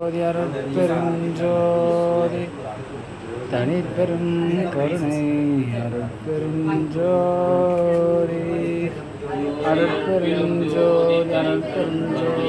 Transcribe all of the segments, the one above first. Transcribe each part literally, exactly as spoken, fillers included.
அருட்பெருஞ்சோதி தனிப்பெரும் கருணை அருட்பெருஞ்சோதி அருட்பெருஞ்சோதி அருட்பெருஞ்சோதி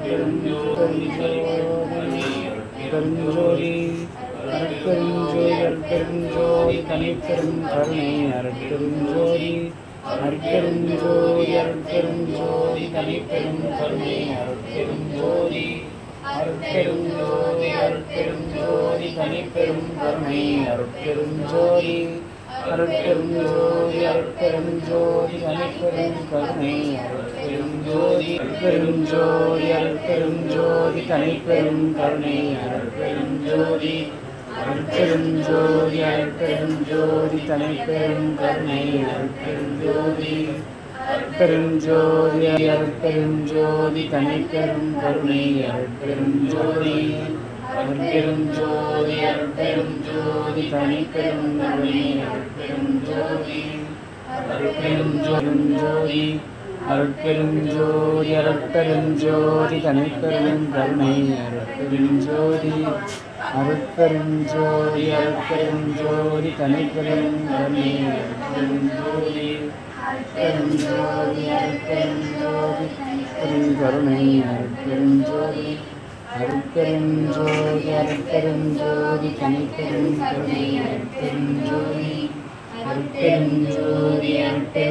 அருட்பெருஞ்சோதி பெருஞ்சோதி அருட்பெருஞ்சோதி அருட்பெருஞ்சோதி தனிப்பெரும் கருணை அருட்பெருஞ்சோதி அருட்பெருஞ்சோதி அருட்பெருஞ்சோதி தனிப்பெரும் கருணை அருட்பெருஞ்சோதி அருட்பெருஞ்சோதி அருட்பெருஞ்சோதி தனிப்பெரும் கருணை அருட்பெருஞ்சோதி அருட்பெருஞ்சோதி அருட்பெருஞ்சோதி தனிப்பெரும் கருணை அருட்பெருஞ்சோதி அருட்பெருஞ்சோதி அருட்பெருஞ்சோதி தனிப்பெரும் கருணை அருட்பெருஞ்சோதி அருட்பெருஞ்சோதி அருட்பெருஞ்சோதி தனிப்பெரும் கருணை அருட்பெருஞ்சோதி அருட்பெருஞ்சோதி அருட்பெருஞ்சோதி தனிப்பெரும் கருணை அருட்பெருஞ்சோதி அருட்பெருஞ்சோதி அருட்பெருஞ்சோதி தனிப்பெரும் கருணை அருட்பெருஞ்சோதி அருட்பெருஞ்சோதி அருட்பெருஞ்சோதி அருட்பெருஞ்சோதி தனிப்பெரும் கருணை அருட்பெருஞ்சோதி அருட்பெருஞ்சோதி அருட்பெருஞ்சோதி தனிப்பெரும் கருணை அருட்பெருஞ்சோதி அருட்பெருஞ்சோதி அருட்பெருஞ்சோதி பெருங்கருணை அருட்பெருஞ்சோதி அருட்பெருஞ்சோதி அருட்பெருஞ்சோதி தனிப்பெரும் கருணை அருட்பெருஞ்சோதி அருட்பெருஞ்சோதி அருட்பெரும்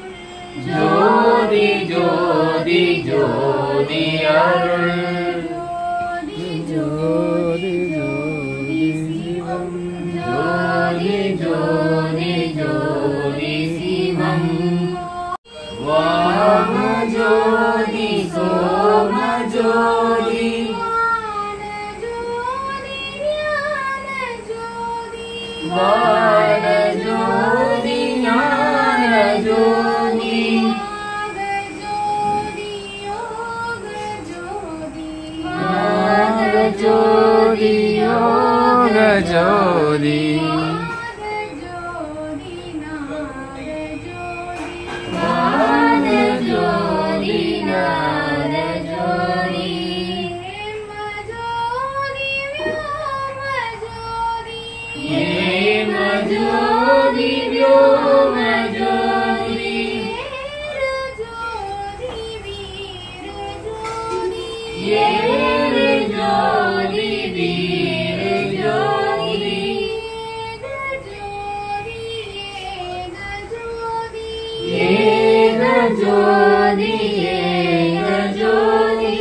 ஜோதி ஜோதி ஜோதி அருள் ஜோதி ஜோதி சிவம் ஜோதி ஜோதி ஜோதி சிவம் வாம ஜோதி சோம ஜோதி வான ஜோதி ஞான ஜோதி ஜோதி யோக ஜோதி நாத ஜோதி நாத ஜோதி ஏம ஜோதி வ்யோம ஜோதி ஏர ஜோதி வீர ஜோதி ஏக ஜோதி ஏக ஜோதி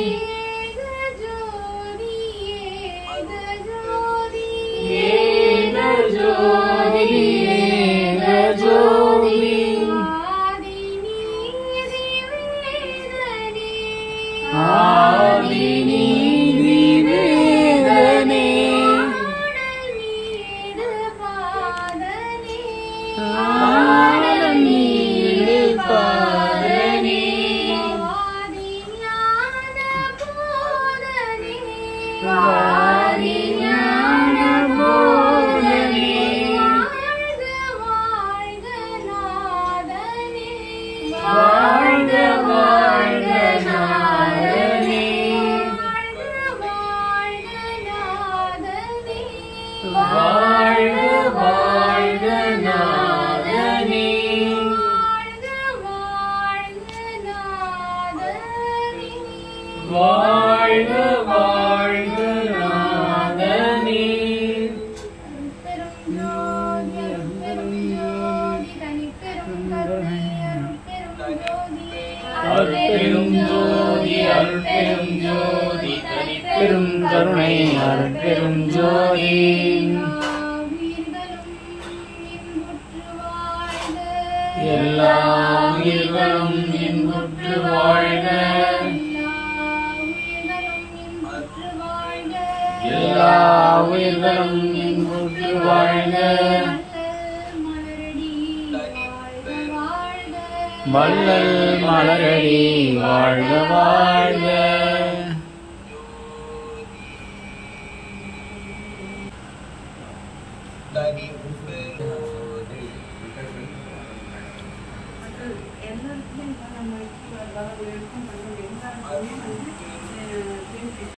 ஏக ஜோதி ஏக ஜோதி ஆதி நீதி வேதனே ஆனந்த நீடு பாதனே வாதி ஞான போதனே வாழ்க வாழ்க நாதனே வாழ்க வாழ்க நாதனே வாழ்க வாழ்க நாதனே அருட்பெரும் ஜோதி அருட்பெரும் ஜோதி தனிப்பெரும் கருணை அருட்பெரும் ஜோதி எல்லா உயிர்களும் இன்புற்று வாழ்க எல்லா உயிர்களும் இன்புற்று வாழ்க வள்ளல் மலரடி வாழ்க வாழ்க எல்லாருக்குமே நம்ம